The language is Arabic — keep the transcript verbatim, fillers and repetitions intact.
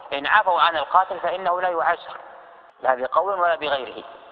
إن عفوا عن القاتل فإنه لا يعزر لا بقول ولا بغيره.